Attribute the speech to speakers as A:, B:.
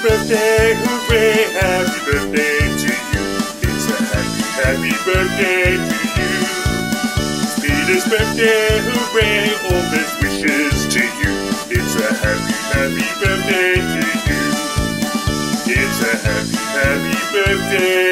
A: birthday, hooray, happy birthday to you. It's a happy, happy birthday to you. It's Peter's birthday, hooray, all best wishes to you. It's a happy, happy birthday to you. It's a happy, happy birthday.